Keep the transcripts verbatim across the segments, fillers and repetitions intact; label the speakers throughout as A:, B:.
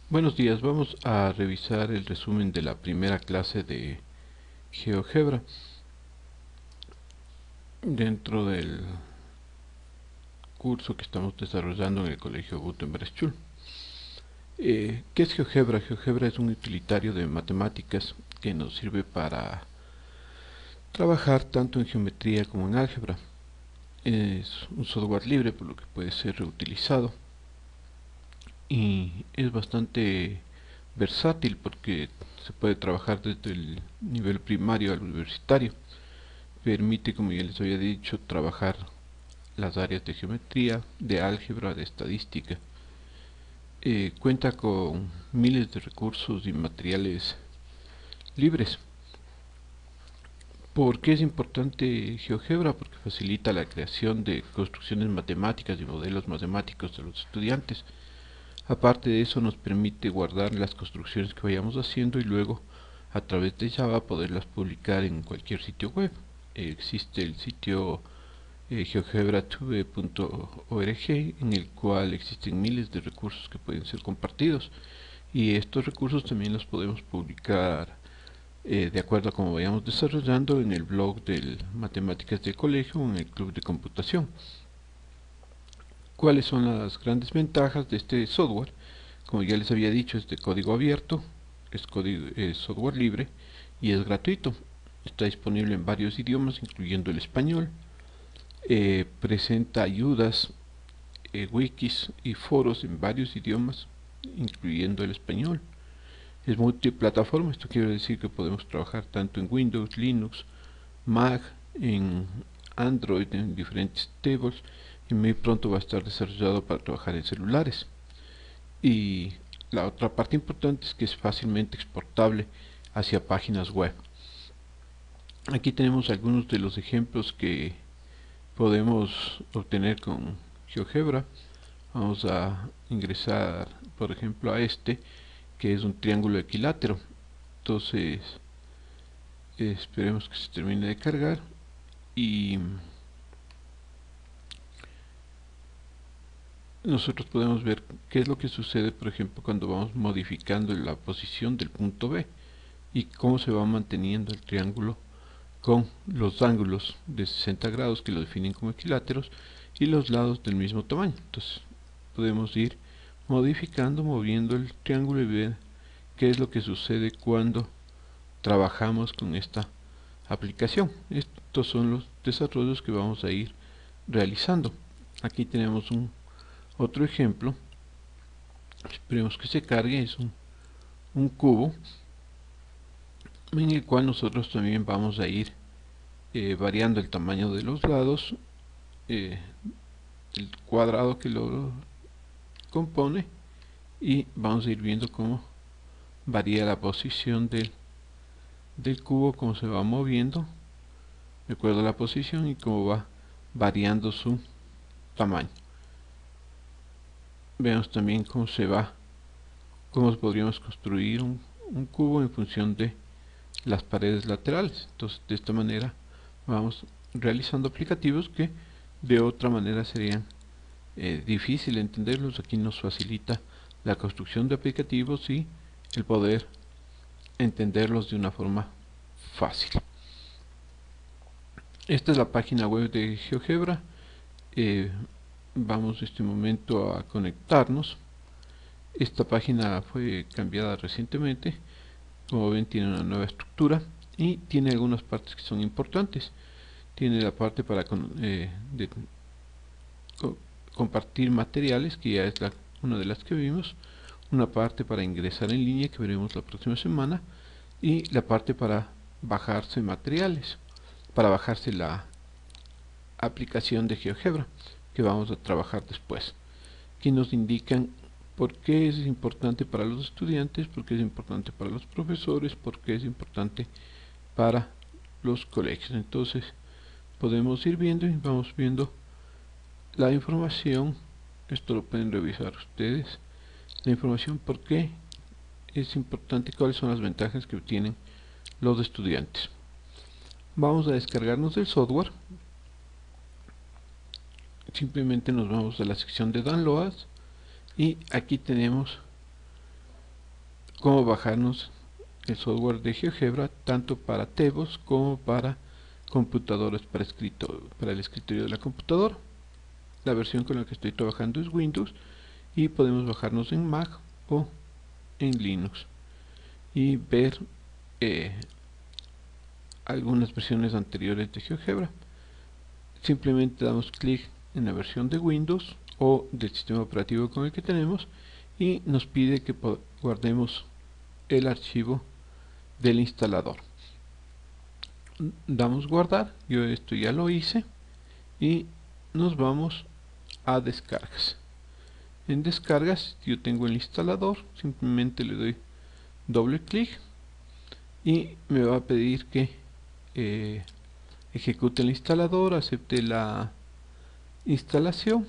A: Buenos días, vamos a revisar el resumen de la primera clase de GeoGebra dentro del curso que estamos desarrollando en el Colegio Gutenberg Schule. Eh, ¿Qué es GeoGebra? GeoGebra es un utilitario de matemáticas que nos sirve para trabajar tanto en geometría como en álgebra. Es un software libre, por lo que puede ser reutilizado y es bastante versátil porque se puede trabajar desde el nivel primario al universitario. Permite, como ya les había dicho, trabajar las áreas de geometría, de álgebra, de estadística. Eh, cuenta con miles de recursos y materiales libres. ¿Por qué es importante GeoGebra? Porque facilita la creación de construcciones matemáticas y modelos matemáticos de los estudiantes. Aparte de eso, nos permite guardar las construcciones que vayamos haciendo y luego a través de Java poderlas publicar en cualquier sitio web. Eh, existe el sitio eh, geogebratube punto org, en el cual existen miles de recursos que pueden ser compartidos, y estos recursos también los podemos publicar eh, de acuerdo a cómo vayamos desarrollando en el blog del Matemáticas del Colegio o en el Club de Computación. ¿Cuáles son las grandes ventajas de este software? Como ya les había dicho, es de código abierto, es, código, es software libre y es gratuito. Está disponible en varios idiomas, incluyendo el español. Eh, presenta ayudas, eh, wikis y foros en varios idiomas, incluyendo el español. Es multiplataforma, esto quiere decir que podemos trabajar tanto en Windows, Linux, Mac, en Android, en diferentes tables, y muy pronto va a estar desarrollado para trabajar en celulares. Y la otra parte importante es que es fácilmente exportable hacia páginas web. Aquí tenemos algunos de los ejemplos que podemos obtener con GeoGebra. Vamos a ingresar, por ejemplo, a este, que es un triángulo equilátero. Entonces, esperemos que se termine de cargar y nosotros podemos ver qué es lo que sucede, por ejemplo, cuando vamos modificando la posición del punto B y cómo se va manteniendo el triángulo con los ángulos de sesenta grados que lo definen como equiláteros y los lados del mismo tamaño. Entonces podemos ir modificando, moviendo el triángulo y ver qué es lo que sucede cuando trabajamos con esta aplicación. Estos son los desarrollos que vamos a ir realizando. Aquí tenemos un otro ejemplo. Esperemos que se cargue. Es un, un cubo en el cual nosotros también vamos a ir eh, variando el tamaño de los lados, eh, el cuadrado que lo compone, y vamos a ir viendo cómo varía la posición del, del cubo, cómo se va moviendo de acuerdo a la posición y cómo va variando su tamaño. Veamos también cómo se va, cómo podríamos construir un, un cubo en función de las paredes laterales. Entonces, de esta manera vamos realizando aplicativos que de otra manera serían eh, difícil entenderlos. Aquí nos facilita la construcción de aplicativos y el poder entenderlos de una forma fácil. Esta es la página web de GeoGebra. Eh, vamos en este momento a conectarnos. Esta página fue cambiada recientemente. Como ven, tiene una nueva estructura y tiene algunas partes que son importantes. Tiene la parte para con, eh, de, co compartir materiales, que ya es la, una de las que vimos, una parte para ingresar en línea, que veremos la próxima semana, y la parte para bajarse materiales, para bajarse la aplicación de GeoGebra, que vamos a trabajar después. Aquí nos indican por qué es importante para los estudiantes, por qué es importante para los profesores, por qué es importante para los colegios. Entonces podemos ir viendo y vamos viendo la información. Esto lo pueden revisar ustedes, la información por qué es importante y cuáles son las ventajas que obtienen los estudiantes. Vamos a descargarnos el software. Simplemente nos vamos a la sección de downloads y aquí tenemos cómo bajarnos el software de GeoGebra tanto para Tebos como para computadoras para, escrito, para el escritorio de la computadora. La versión con la que estoy trabajando es Windows y podemos bajarnos en Mac o en Linux y ver eh, algunas versiones anteriores de GeoGebra. Simplemente damos clic en la versión de Windows o del sistema operativo con el que tenemos y nos pide que guardemos el archivo del instalador. Damos guardar, yo esto ya lo hice y nos vamos a descargas. En descargas yo tengo el instalador, simplemente le doy doble clic y me va a pedir que eh, ejecute el instalador, acepte la instalación,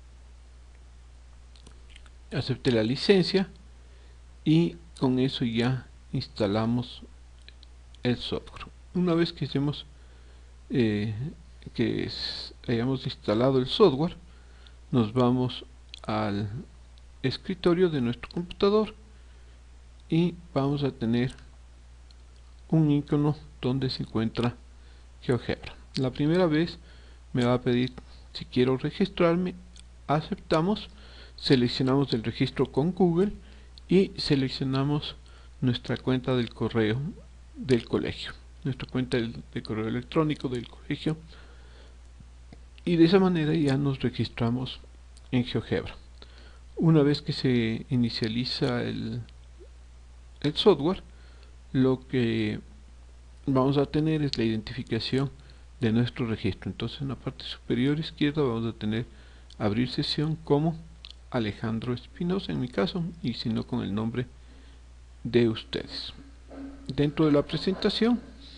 A: acepte la licencia y con eso ya instalamos el software. Una vez que hacemos eh, que es, hayamos instalado el software, nos vamos al escritorio de nuestro computador y vamos a tener un icono donde se encuentra GeoGebra. La primera vez me va a pedir si quiero registrarme, aceptamos, seleccionamos el registro con Google y seleccionamos nuestra cuenta del correo del colegio, nuestra cuenta de correo electrónico del colegio, y de esa manera ya nos registramos en GeoGebra. Una vez que se inicializa el, el software, lo que vamos a tener es la identificación de nuestro registro. Entonces en la parte superior izquierda vamos a tener abrir sesión como Alejandro Espinosa en mi caso, y si no con el nombre de ustedes. Dentro de la presentación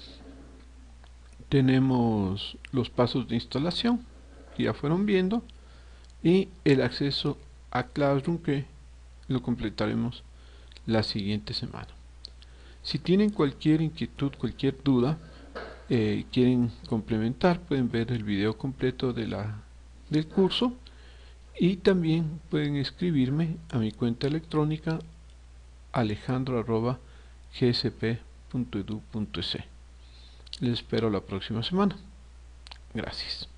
A: tenemos los pasos de instalación que ya fueron viendo y el acceso a Classroom, que lo completaremos la siguiente semana. Si tienen cualquier inquietud, cualquier duda, eh, quieren complementar, pueden ver el video completo de la, del curso, y también pueden escribirme a mi cuenta electrónica alejandro arroba g s p punto edu punto es. Les espero la próxima semana. Gracias.